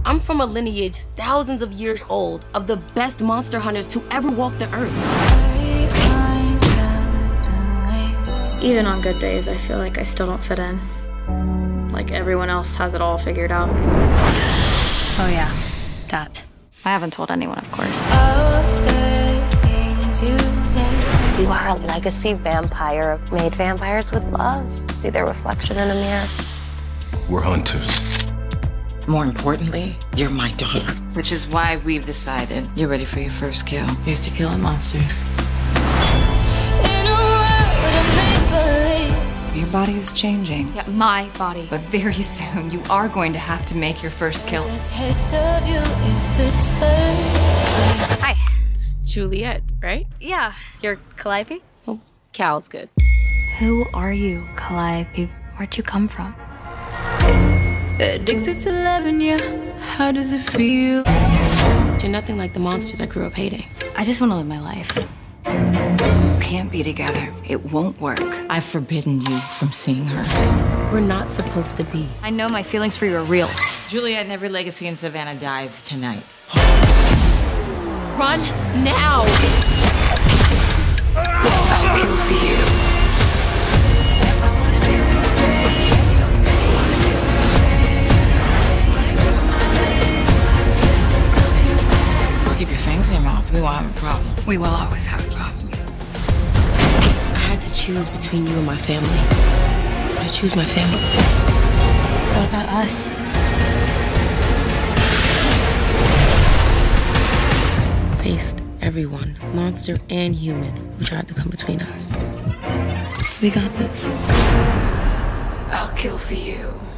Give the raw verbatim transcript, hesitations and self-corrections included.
I'm from a lineage thousands of years old of the best monster hunters to ever walk the earth. Even on good days, I feel like I still don't fit in. Like everyone else has it all figured out. Oh yeah, that. I haven't told anyone, of course. All the things you say. You are a legacy vampire. Made vampires would love to see their reflection in a mirror. We're hunters. More importantly, you're my daughter. Which is why we've decided you're ready for your first kill. Here's to killing monsters. In a world of make-believe. Your body is changing. Yeah, my body. But very soon, you are going to have to make your first kill. The taste of you is bitter. Hi. It's Juliet, right? Yeah. You're Calliope? Well, Cal's good. Who are you, Calliope? Where'd you come from? Addicted to loving you. How does it feel? You're nothing like the monsters I grew up hating. I just want to live my life. Can't be together. It won't work. I've forbidden you from seeing her. We're not supposed to be. I know my feelings for you are real. Juliet and every legacy in Savannah dies tonight. Run now! I'll kill for you. Keep your fangs in your mouth. We won't have a problem. We will always have a problem. I had to choose between you and my family. I choose my family. What about us? Faced everyone, monster and human, who tried to come between us. We got this. I'll kill for you.